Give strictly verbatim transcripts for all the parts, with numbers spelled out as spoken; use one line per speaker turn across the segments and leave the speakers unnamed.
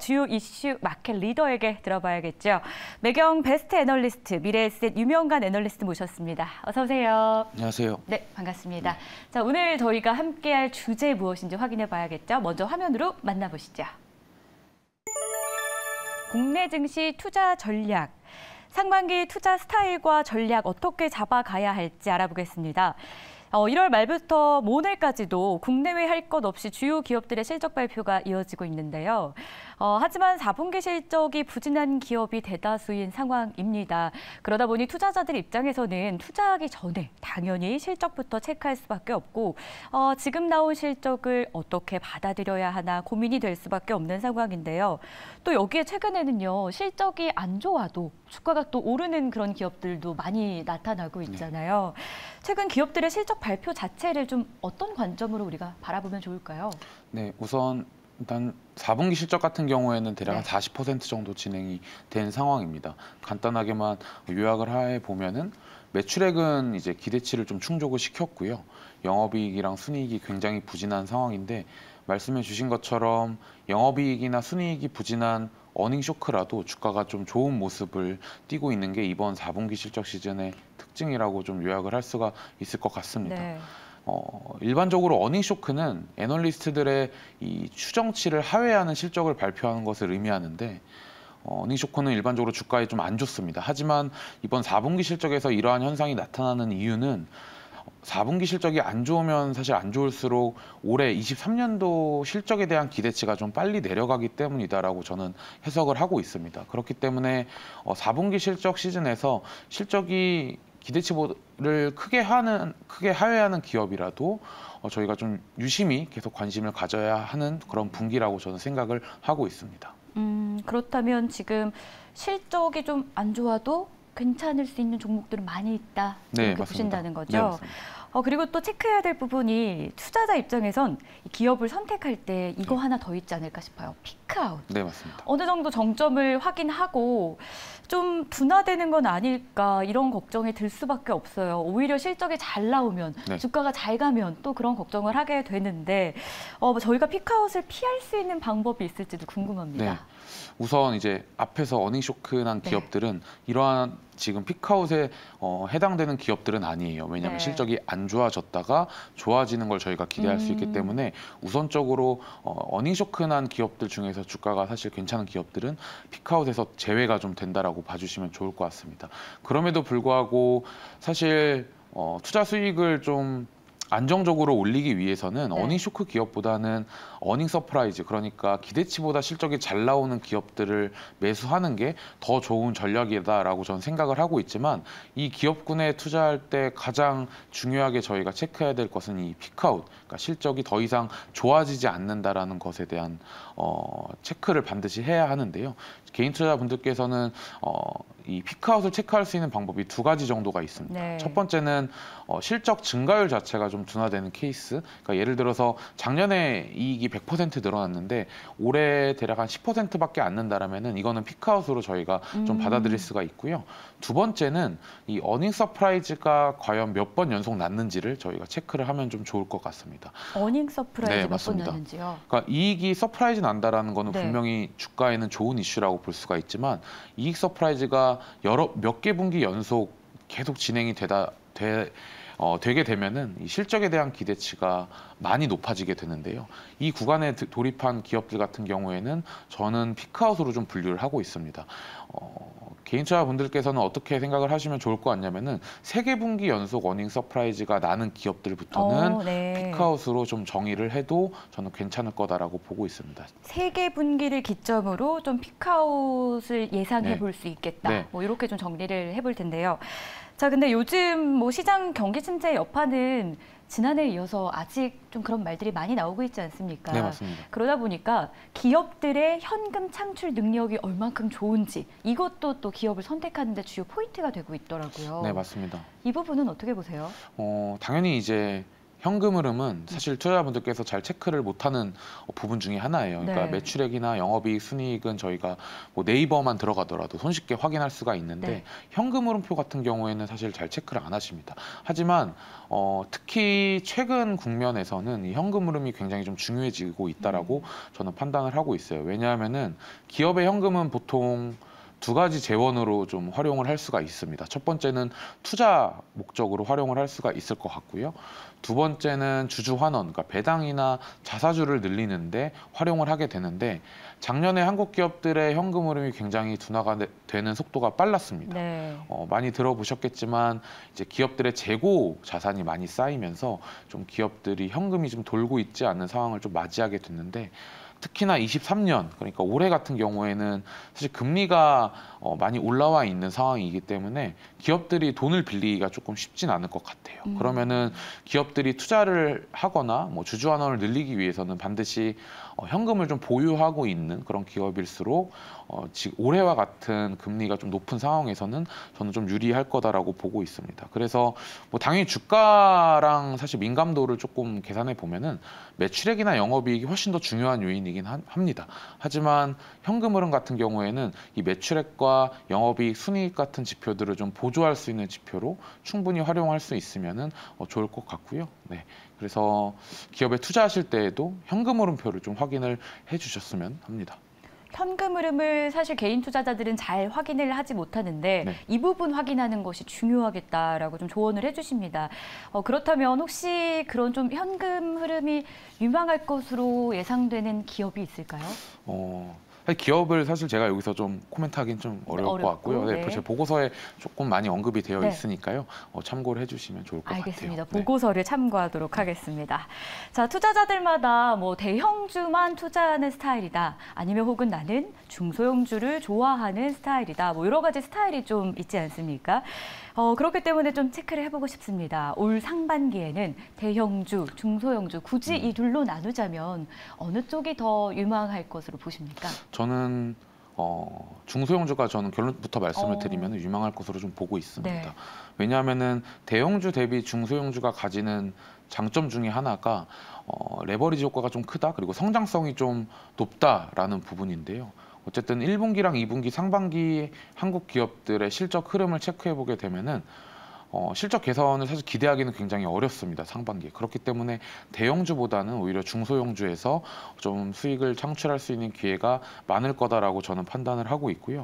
주요 이슈 마켓 리더에게 들어봐야겠죠. 매경 베스트 애널리스트, 미래에셋 유명한 애널리스트 모셨습니다. 어서 오세요.
안녕하세요.
네, 반갑습니다. 네. 자, 오늘 저희가 함께할 주제 무엇인지 확인해 봐야겠죠. 먼저 화면으로 만나보시죠. 국내 증시 투자 전략. 상반기 투자 스타일과 전략 어떻게 잡아가야 할지 알아보겠습니다. 어, 일월 말부터 오늘까지도 국내외 할 것 없이 주요 기업들의 실적 발표가 이어지고 있는데요. 어, 하지만 사 분기 실적이 부진한 기업이 대다수인 상황입니다. 그러다 보니 투자자들 입장에서는 투자하기 전에 당연히 실적부터 체크할 수밖에 없고 어, 지금 나온 실적을 어떻게 받아들여야 하나 고민이 될 수밖에 없는 상황인데요. 또 여기에 최근에는요. 실적이 안 좋아도 주가가 또 오르는 그런 기업들도 많이 나타나고 있잖아요. 네. 최근 기업들의 실적 발표 자체를 좀 어떤 관점으로 우리가 바라보면 좋을까요?
네, 우선 일단 사 분기 실적 같은 경우에는 대략 한
네.
사십 퍼센트 정도 진행이 된 상황입니다. 간단하게만 요약을 해 보면은 매출액은 이제 기대치를 좀 충족을 시켰고요. 영업이익이랑 순이익이 굉장히 부진한 상황인데 말씀해 주신 것처럼 영업이익이나 순이익이 부진한 어닝 쇼크라도 주가가 좀 좋은 모습을 띠고 있는 게 이번 사 분기 실적 시즌의 특징이라고 좀 요약을 할 수가 있을 것 같습니다. 네. 어, 일반적으로 어닝 쇼크는 애널리스트들의 이 추정치를 하회하는 실적을 발표하는 것을 의미하는데 어, 어닝 쇼크는 일반적으로 주가에 좀 안 좋습니다. 하지만 이번 사 분기 실적에서 이러한 현상이 나타나는 이유는 사 분기 실적이 안 좋으면 사실 안 좋을수록 올해 이십삼 년도 실적에 대한 기대치가 좀 빨리 내려가기 때문이다라고 저는 해석을 하고 있습니다. 그렇기 때문에 어, 사 분기 실적 시즌에서 실적이 기대치를 크게 하는 크게 하회하는 기업이라도 어, 저희가 좀 유심히 계속 관심을 가져야 하는 그런 분기라고 저는 생각을 하고 있습니다.
음, 그렇다면 지금 실적이 좀 안 좋아도 괜찮을 수 있는 종목들은 많이 있다 이렇게
네,
보신다는 거죠.
네, 맞습니다.
어, 그리고 또 체크해야 될 부분이 투자자 입장에선 기업을 선택할 때 이거 네. 하나 더 있지 않을까 싶어요. 피크아웃.
네, 맞습니다.
어느 정도 정점을 확인하고 좀 둔화되는 건 아닐까 이런 걱정이 들 수밖에 없어요. 오히려 실적이 잘 나오면 네. 주가가 잘 가면 또 그런 걱정을 하게 되는데 어, 저희가 피크아웃을 피할 수 있는 방법이 있을지도 궁금합니다.
네. 우선 이제 앞에서 어닝 쇼크 난 기업들은 네. 이러한 지금 피크아웃에 어, 해당되는 기업들은 아니에요. 왜냐하면 네. 실적이 안 좋아졌다가 좋아지는 걸 저희가 기대할 음. 수 있기 때문에 우선적으로 어, 어닝 쇼크 난 기업들 중에서 주가가 사실 괜찮은 기업들은 피크아웃에서 제외가 좀 된다라고 봐주시면 좋을 것 같습니다. 그럼에도 불구하고 사실 어, 투자 수익을 좀 안정적으로 올리기 위해서는 네. 어닝 쇼크 기업보다는 어닝 서프라이즈, 그러니까 기대치보다 실적이 잘 나오는 기업들을 매수하는 게 더 좋은 전략이다라고 저는 생각을 하고 있지만 이 기업군에 투자할 때 가장 중요하게 저희가 체크해야 될 것은 이 피크아웃, 그러니까 실적이 더 이상 좋아지지 않는다라는 것에 대한 어, 체크를 반드시 해야 하는데요. 개인 투자자분들께서는 어, 이 피크아웃을 체크할 수 있는 방법이 두 가지 정도가 있습니다. 네. 첫 번째는 어, 실적 증가율 자체가 좀 둔화되는 케이스. 그러니까 예를 들어서 작년에 이익이 백 퍼센트 늘어났는데 올해 대략 한 십 퍼센트밖에 안 는다라면은 이거는 피크아웃으로 저희가 음. 좀 받아들일 수가 있고요. 두 번째는 이 어닝 서프라이즈가 과연 몇 번 연속 났는지를 저희가 체크를 하면 좀 좋을 것 같습니다.
어닝 서프라이즈 네, 몇 번 났는지요?
그러니까 이익이 서프라이즈 난다라는 거는
네.
분명히 주가에는 좋은 이슈라고 볼 수가 있지만 이익 서프라이즈가 여러 몇 개 분기 연속 계속 진행이 되다 되 어, 되게 되면은 이 실적에 대한 기대치가 많이 높아지게 되는데요. 이 구간에 돌입한 기업들 같은 경우에는 저는 피크아웃으로 좀 분류를 하고 있습니다. 어, 개인 투자분들께서는 어떻게 생각을 하시면 좋을 것 같냐면은 세 개 분기 연속 어닝 서프라이즈가 나는 기업들부터는 오, 네. 피크아웃으로 좀 정의를 해도 저는 괜찮을 거다라고 보고 있습니다.
세 개 분기를 기점으로 좀 피크아웃을 예상해 볼 수 네. 있겠다. 네. 뭐 이렇게 좀 정리를 해볼 텐데요. 자, 근데 요즘 뭐 시장 경기 침체 여파는 지난해에 이어서 아직 좀 그런 말들이 많이 나오고 있지 않습니까?
네, 맞습니다.
그러다 보니까 기업들의 현금 창출 능력이 얼만큼 좋은지 이것도 또 기업을 선택하는 데 주요 포인트가 되고 있더라고요.
네, 맞습니다.
이 부분은 어떻게 보세요?
어, 당연히 이제 현금 흐름은 사실 투자자분들께서 잘 체크를 못하는 부분 중에 하나예요. 그러니까
네.
매출액이나 영업이익, 순이익은 저희가 뭐 네이버만 들어가더라도 손쉽게 확인할 수가 있는데
네.
현금 흐름표 같은 경우에는 사실 잘 체크를 안 하십니다. 하지만 어, 특히 최근 국면에서는 이 현금 흐름이 굉장히 좀 중요해지고 있다라고 저는 판단을 하고 있어요. 왜냐하면은 기업의 현금은 보통 두 가지 재원으로 좀 활용을 할 수가 있습니다. 첫 번째는 투자 목적으로 활용을 할 수가 있을 것 같고요. 두 번째는 주주 환원, 그러니까 배당이나 자사주를 늘리는데 활용을 하게 되는데 작년에 한국 기업들의 현금 흐름이 굉장히 둔화가 되는 속도가 빨랐습니다.
네.
어, 많이 들어보셨겠지만 이제 기업들의 재고 자산이 많이 쌓이면서 좀 기업들이 현금이 좀 돌고 있지 않는 상황을 좀 맞이하게 됐는데 특히나 이십삼 년, 그러니까 올해 같은 경우에는 사실 금리가 어, 많이 올라와 있는 상황이기 때문에 기업들이 돈을 빌리기가 조금 쉽진 않을 것 같아요.
음.
그러면은 기업들이 투자를 하거나 뭐 주주 환원을 늘리기 위해서는 반드시 어, 현금을 좀 보유하고 있는 그런 기업일수록 어, 지금 올해와 같은 금리가 좀 높은 상황에서는 저는 좀 유리할 거다라고 보고 있습니다. 그래서 뭐 당연히 주가랑 사실 민감도를 조금 계산해 보면은 매출액이나 영업이익이 훨씬 더 중요한 요인이긴 하, 합니다. 하지만 현금 흐름 같은 경우에는 이 매출액과 영업이익, 순이익 같은 지표들을 좀 보조할 수 있는 지표로 충분히 활용할 수 있으면은 어, 좋을 것 같고요. 네. 그래서 기업에 투자하실 때에도 현금 흐름표를 좀 확인을 해주셨으면 합니다.
현금 흐름을 사실 개인 투자자들은 잘 확인을 하지 못하는데
네.
이 부분 확인하는 것이 중요하겠다라고 좀 조언을 해주십니다. 어, 그렇다면 혹시 그런 좀 현금 흐름이 유망할 것으로 예상되는 기업이 있을까요?
어, 사실 기업을 사실 제가 여기서 좀 코멘트하기는 좀 어려울 것
어렵고,
같고요. 네,
네.
제 보고서에 조금 많이 언급이 되어
네. 있으니까요.
어, 참고를 해주시면 좋을 것
알겠습니다.
같아요.
보고서를 참고하도록 하겠습니다. 자, 투자자들마다 뭐 대형주만 투자하는 스타일이다. 아니면 혹은 나는 중소형주를 좋아하는 스타일이다. 뭐 여러 가지 스타일이 좀 있지 않습니까? 어, 그렇기 때문에 좀 체크를 해보고 싶습니다. 올 상반기에는 대형주, 중소형주 굳이
음.
이 둘로 나누자면 어느 쪽이 더 유망할 것으로 보십니까?
저는 어, 중소형주가 저는 결론부터 말씀을
어.
드리면 유망할 것으로 좀 보고 있습니다.
네.
왜냐하면은 대형주 대비 중소형주가 가지는 장점 중에 하나가 어, 레버리지 효과가 좀 크다, 그리고 성장성이 좀 높다라는 부분인데요. 어쨌든 일 분기랑 이 분기 상반기 한국 기업들의 실적 흐름을 체크해 보게 되면은 어, 실적 개선을 사실 기대하기는 굉장히 어렵습니다, 상반기에. 그렇기 때문에 대형주보다는 오히려 중소형주에서 좀 수익을 창출할 수 있는 기회가 많을 거다라고 저는 판단을 하고 있고요.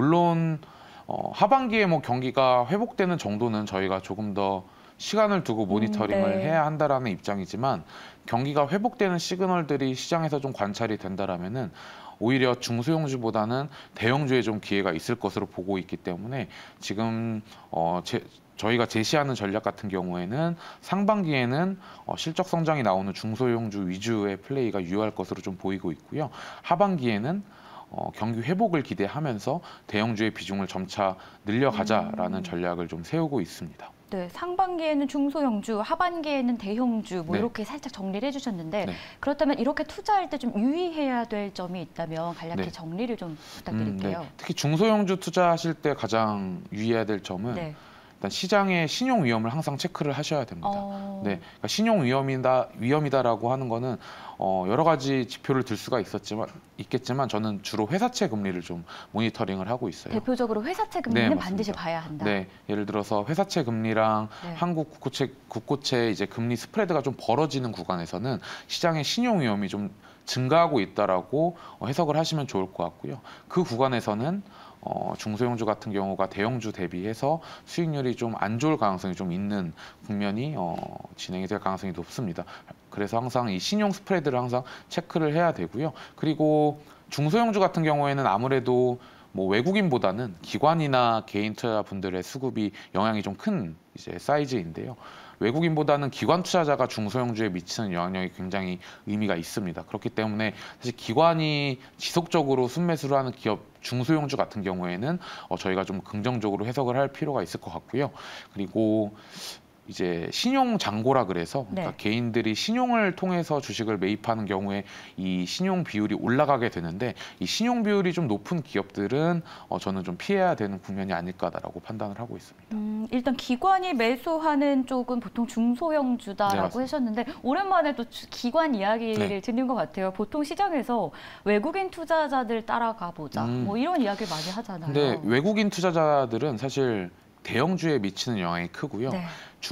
물론 어, 하반기에 뭐 경기가 회복되는 정도는 저희가 조금 더 시간을 두고 모니터링을
음, 네.
해야 한다라는 입장이지만 경기가 회복되는 시그널들이 시장에서 좀 관찰이 된다라면은 오히려 중소형주보다는 대형주에 좀 기회가 있을 것으로 보고 있기 때문에 지금 어, 제, 저희가 제시하는 전략 같은 경우에는 상반기에는 어, 실적 성장이 나오는 중소형주 위주의 플레이가 유효할 것으로 좀 보이고 있고요. 하반기에는 어, 경기 회복을 기대하면서 대형주의 비중을 점차 늘려가자라는
음.
전략을 좀 세우고 있습니다.
네, 상반기에는 중소형주, 하반기에는 대형주 뭐
네.
이렇게 살짝 정리를 해주셨는데
네.
그렇다면 이렇게 투자할 때 좀 유의해야 될 점이 있다면 간략히
네.
정리를 좀
음,
부탁드릴게요.
네. 특히 중소형주 투자하실 때 가장 유의해야 될 점은
네.
일단 시장의 신용 위험을 항상 체크를 하셔야 됩니다.
어,
네, 그러니까 신용 위험이다 위험이다라고 하는 거는 어, 여러 가지 지표를 들 수가 있었지만 있겠지만 저는 주로 회사채 금리를 좀 모니터링을 하고 있어요.
대표적으로 회사채
네,
금리는
맞습니다.
반드시 봐야 한다.
네, 예를 들어서 회사채 금리랑
네.
한국 국고채 국고채 이제 금리 스프레드가 좀 벌어지는 구간에서는 시장의 신용 위험이 좀 증가하고 있다라고 어, 해석을 하시면 좋을 것 같고요. 그 구간에서는 어, 중소형주 같은 경우가 대형주 대비해서 수익률이 좀 안 좋을 가능성이 좀 있는 국면이 어, 진행이 될 가능성이 높습니다. 그래서 항상 이 신용 스프레드를 항상 체크를 해야 되고요. 그리고 중소형주 같은 경우에는 아무래도 뭐 외국인보다는 기관이나 개인 투자자분들의 수급이 영향이 좀 큰 이제 사이즈인데요. 외국인보다는 기관 투자자가 중소형주에 미치는 영향력이 굉장히 의미가 있습니다. 그렇기 때문에 사실 기관이 지속적으로 순매수를 하는 기업 중소형주 같은 경우에는 어, 저희가 좀 긍정적으로 해석을 할 필요가 있을 것 같고요. 그리고 이제 신용 잔고라 그래서
네.
그러니까 개인들이 신용을 통해서 주식을 매입하는 경우에 이 신용 비율이 올라가게 되는데 이 신용 비율이 좀 높은 기업들은 어, 저는 좀 피해야 되는 국면이 아닐까라고 판단을 하고 있습니다.
음, 일단 기관이 매수하는 쪽은 보통 중소형주다라고
네,
하셨는데 오랜만에 또 주- 기관 이야기를
네.
듣는 것 같아요. 보통 시장에서 외국인 투자자들 따라가 보자
음.
뭐 이런 이야기를 많이 하잖아요.
근데 외국인 투자자들은 사실 대형주에 미치는 영향이 크고요.
네.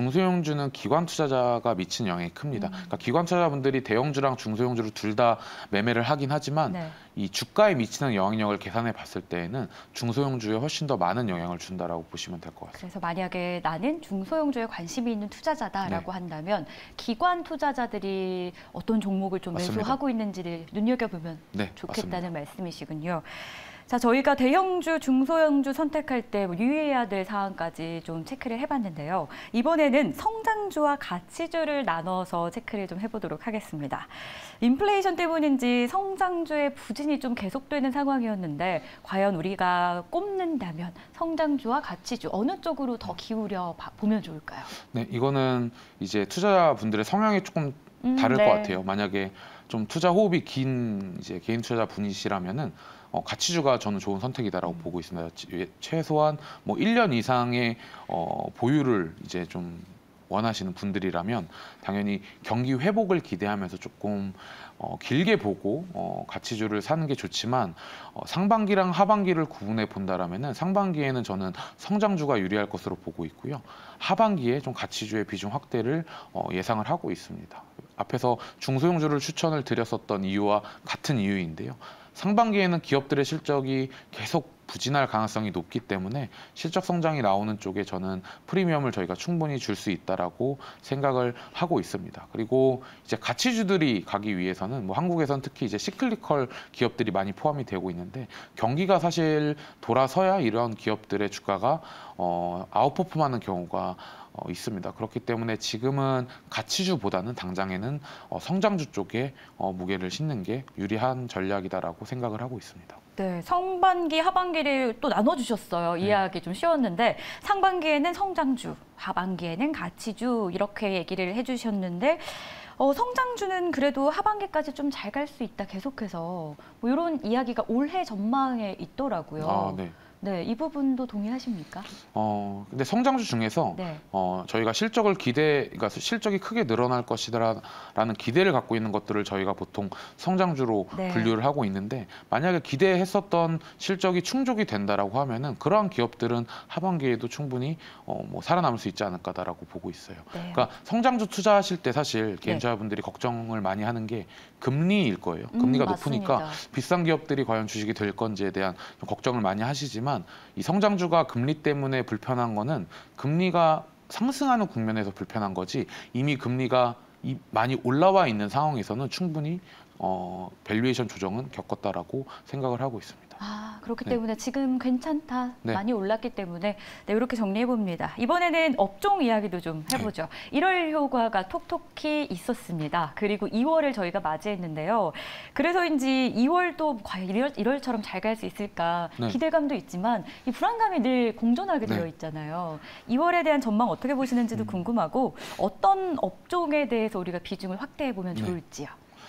중소형주는 기관 투자자가 미치는 영향이 큽니다.
음.
그러니까 기관 투자자분들이 대형주랑 중소형주를 둘 다 매매를 하긴 하지만
네.
이 주가에 미치는 영향력을 계산해 봤을 때에는 중소형주에 훨씬 더 많은 영향을 준다라고 보시면 될 것 같습니다.
그래서 만약에 나는 중소형주에 관심이 있는 투자자다라고
네.
한다면 기관 투자자들이 어떤 종목을 좀
맞습니다.
매수하고 있는지를 눈여겨보면
네,
좋겠다는 말씀이시군요. 자, 저희가 대형주, 중소형주 선택할 때뭐 유의해야 될 사항까지 좀 체크를 해봤는데요. 이번에는 성장주와 가치주를 나눠서 체크를 좀 해보도록 하겠습니다. 인플레이션 때문인지 성장주의 부진이 좀 계속되는 상황이었는데 과연 우리가 꼽는다면 성장주와 가치주 어느 쪽으로 더 기울여 봐- 보면 좋을까요?
네, 이거는 이제 투자자분들의 성향이 조금
음,
다를
네.
것 같아요. 만약에 좀 투자 호흡이 긴 이제 개인 투자자 분이시라면은 어, 가치주가 저는 좋은 선택이다라고
음.
보고 있습니다. 지- 최소한 뭐 일 년 이상의 어, 보유를 이제 좀 원하시는 분들이라면 당연히 경기 회복을 기대하면서 조금 어, 길게 보고 어, 가치주를 사는 게 좋지만 어, 상반기랑 하반기를 구분해 본다라면은 상반기에는 저는 성장주가 유리할 것으로 보고 있고요. 하반기에 좀 가치주의 비중 확대를 어, 예상을 하고 있습니다. 앞에서 중소형주를 추천을 드렸었던 이유와 같은 이유인데요. 상반기에는 기업들의 실적이 계속 부진할 가능성이 높기 때문에 실적 성장이 나오는 쪽에 저는 프리미엄을 저희가 충분히 줄 수 있다라고 생각을 하고 있습니다. 그리고 이제 가치주들이 가기 위해서는 뭐 한국에선 특히 이제 시클리컬 기업들이 많이 포함이 되고 있는데 경기가 사실 돌아서야 이런 기업들의 주가가 어, 아웃퍼폼하는 경우가 어, 있습니다. 그렇기 때문에 지금은 가치주보다는 당장에는 어, 성장주 쪽에 어, 무게를 싣는 게 유리한 전략이다라고 생각을 하고 있습니다.
네, 상반기, 하반기를 또 나눠주셨어요.
네.
이해하기 좀 쉬웠는데 상반기에는 성장주, 하반기에는 가치주 이렇게 얘기를 해주셨는데 어, 성장주는 그래도 하반기까지 좀 잘 갈 수 있다 계속해서 뭐 이런 이야기가 올해 전망에 있더라고요.
아, 네.
네, 이 부분도 동의하십니까?
어, 근데 성장주 중에서
네.
어, 저희가 실적을 기대, 그러니까 실적이 크게 늘어날 것이다라는 기대를 갖고 있는 것들을 저희가 보통 성장주로
네.
분류를 하고 있는데 만약에 기대했었던 실적이 충족이 된다라고 하면은 그러한 기업들은 하반기에도 충분히 어, 뭐 살아남을 수 있지 않을까다라고 보고 있어요.
네.
그러니까 성장주 투자하실 때 사실 개인
네.
투자분들이 걱정을 많이 하는 게 금리일 거예요. 금리가
음,
높으니까
맞습니다.
비싼 기업들이 과연 주식이 될 건지에 대한 좀 걱정을 많이 하시지만 이 성장주가 금리 때문에 불편한 거는 금리가 상승하는 국면에서 불편한 거지 이미 금리가 이 많이 올라와 있는 상황에서는 충분히 어, 밸류에이션 조정은 겪었다라고 생각을 하고 있습니다.
아, 그렇기
네.
때문에 지금 괜찮다,
네.
많이 올랐기 때문에 네, 이렇게 정리해 봅니다. 이번에는 업종 이야기도 좀 해보죠. 일월 효과가 톡톡히 있었습니다. 그리고 이월을 저희가 맞이했는데요. 그래서인지 이월도 과연 일월, 일월처럼 잘 갈 수 있을까
네.
기대감도 있지만 이 불안감이 늘 공존하게
네.
되어 있잖아요. 이월에 대한 전망 어떻게 보시는지도
음.
궁금하고 어떤 업종에 대해서 우리가 비중을 확대해 보면
네.
좋을지요.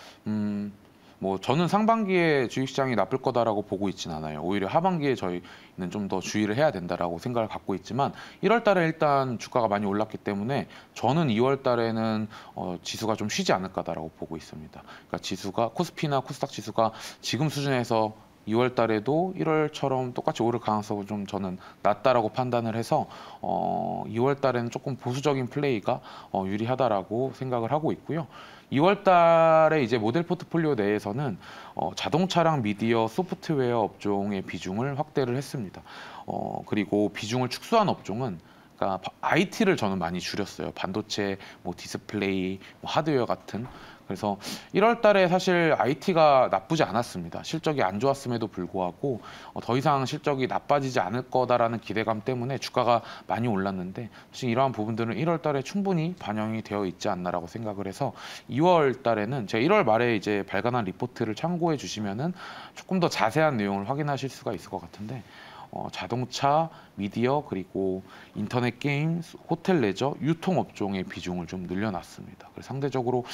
음, 뭐 저는 상반기에 주식시장이 나쁠 거다라고 보고 있진 않아요. 오히려 하반기에 저희는 좀 더 주의를 해야 된다라고 생각을 갖고 있지만 일월 달에 일단 주가가 많이 올랐기 때문에 저는 이월 달에는 어, 지수가 좀 쉬지 않을까다라고 보고 있습니다. 그러니까 지수가 코스피나 코스닥 지수가 지금 수준에서 이월 달에도 일월처럼 똑같이 오를 가능성은 좀 저는 낮다라고 판단을 해서 어, 이월 달에는 조금 보수적인 플레이가 어, 유리하다라고 생각을 하고 있고요. 이월 달에 이제 모델 포트폴리오 내에서는 어, 자동차랑 미디어, 소프트웨어 업종의 비중을 확대를 했습니다. 어, 그리고 비중을 축소한 업종은 그러니까 아이티를 저는 많이 줄였어요. 반도체, 뭐 디스플레이, 뭐 하드웨어 같은. 그래서 일월 달에 사실 아이티가 나쁘지 않았습니다. 실적이 안 좋았음에도 불구하고 어, 더 이상 실적이 나빠지지 않을 거다라는 기대감 때문에 주가가 많이 올랐는데 사실 이러한 부분들은 일월 달에 충분히 반영이 되어 있지 않나라고 생각을 해서 이월 달에는 제가 일월 말에 이제 발간한 리포트를 참고해 주시면은 조금 더 자세한 내용을 확인하실 수가 있을 것 같은데 어, 자동차, 미디어, 그리고 인터넷 게임, 호텔 레저, 유통 업종의 비중을 좀 늘려놨습니다. 그래서 상대적으로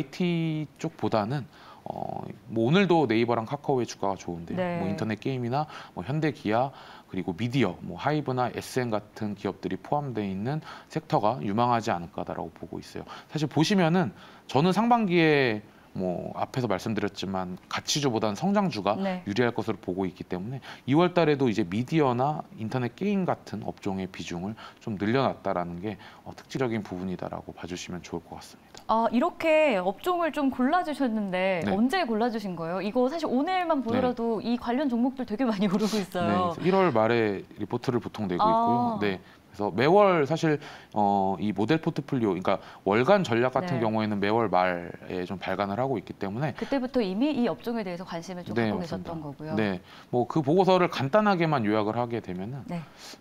아이티 쪽보다는 어, 뭐 오늘도 네이버랑 카카오의 주가가 좋은데요.
네.
뭐 인터넷 게임이나 뭐 현대 기아 그리고 미디어, 뭐 하이브나 에스엠 같은 기업들이 포함되어 있는 섹터가 유망하지 않을까라고 보고 있어요. 사실 보시면은 저는 상반기에 뭐 앞에서 말씀드렸지만 가치주보다는 성장주가
네.
유리할 것으로 보고 있기 때문에 이월 달에도 이제 미디어나 인터넷 게임 같은 업종의 비중을 좀 늘려놨다라는 게 어, 특징적인 부분이다라고 봐주시면 좋을 것 같습니다.
아, 이렇게 업종을 좀 골라주셨는데
네.
언제 골라주신 거예요? 이거 사실 오늘만 보더라도 이 관련 종목들 되게 많이 오르고 있어요.
네, 일월 말에 리포트를 보통 내고
아.
있고요. 네. 그래서 매월 사실 어, 이 모델 포트폴리오, 그러니까 월간 전략 같은
네.
경우에는 매월 말에 좀 발간을 하고 있기 때문에
그때부터 이미 이 업종에 대해서 관심을 좀
네,
갖고
맞습니다.
계셨던 거고요.
네, 뭐 그 보고서를 간단하게만 요약을 하게 되면은
네.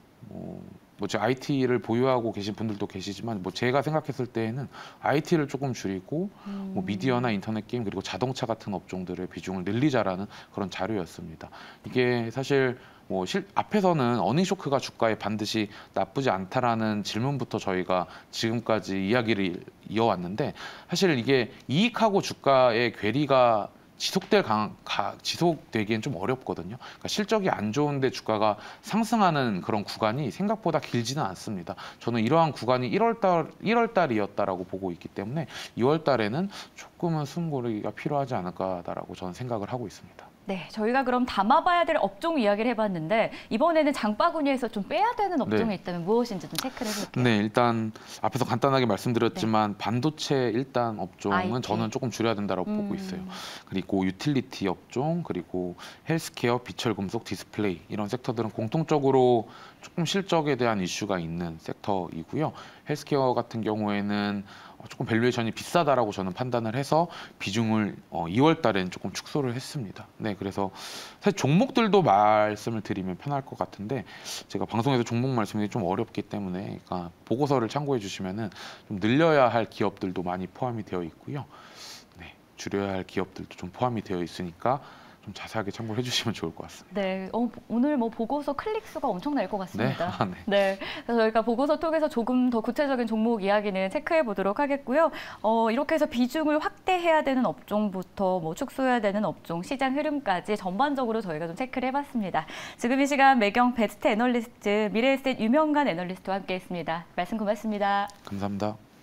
뭐, 뭐 제가 아이티를 보유하고 계신 분들도 계시지만 뭐 제가 생각했을 때에는 아이티를 조금 줄이고
음.
뭐 미디어나 인터넷 게임 그리고 자동차 같은 업종들의 비중을 늘리자라는 그런 자료였습니다. 이게 사실 뭐 실, 앞에서는 어닝 쇼크가 주가에 반드시 나쁘지 않다라는 질문부터 저희가 지금까지 이야기를 이어왔는데 사실 이게 이익하고 주가의 괴리가 지속될 강, 가, 지속되기엔 좀 어렵거든요. 그러니까 실적이 안 좋은데 주가가 상승하는 그런 구간이 생각보다 길지는 않습니다. 저는 이러한 구간이 일월 달, 일월 달이었다라고 보고 있기 때문에 이월 달에는 조금은 숨고르기가 필요하지 않을까라고 저는 생각을 하고 있습니다.
네, 저희가 그럼 담아봐야 될 업종 이야기를 해봤는데 이번에는 장바구니에서 좀 빼야 되는 업종이
네.
있다면 무엇인지 좀 체크를 해볼게요.
네, 일단 앞에서 간단하게 말씀드렸지만 반도체 일단 업종은
아이티.
저는 조금 줄여야 된다고
음.
보고 있어요. 그리고 유틸리티 업종, 그리고 헬스케어, 비철금속, 디스플레이 이런 섹터들은 공통적으로 조금 실적에 대한 이슈가 있는 섹터이고요. 헬스케어 같은 경우에는 조금 밸류에이션이 비싸다라고 저는 판단을 해서 비중을 어, 이월 달에는 조금 축소를 했습니다. 네, 그래서 사실 종목들도 말씀을 드리면 편할 것 같은데 제가 방송에서 종목 말씀이 좀 어렵기 때문에 그러니까 보고서를 참고해 주시면은 좀 늘려야 할 기업들도 많이 포함이 되어 있고요. 네, 줄여야 할 기업들도 좀 포함이 되어 있으니까 좀 자세하게 참고를 해주시면 좋을 것 같습니다.
네, 어, 오늘 뭐 보고서 클릭 수가 엄청 날 것 같습니다.
네, 아, 네.
네, 그래서 저희가 보고서 통해서 조금 더 구체적인 종목 이야기는 체크해 보도록 하겠고요. 어, 이렇게 해서 비중을 확대해야 되는 업종부터 뭐 축소해야 되는 업종, 시장 흐름까지 전반적으로 저희가 좀 체크를 해봤습니다. 지금 이 시간 매경 베스트 애널리스트 미래에셋 유명관 애널리스트와 함께했습니다. 말씀 고맙습니다.
감사합니다.